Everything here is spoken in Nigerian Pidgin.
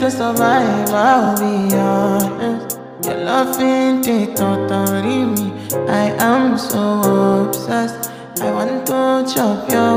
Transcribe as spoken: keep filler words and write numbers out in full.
To survive, I'll be honest. Your love ain't it totally me. I am so obsessed. I want to chop your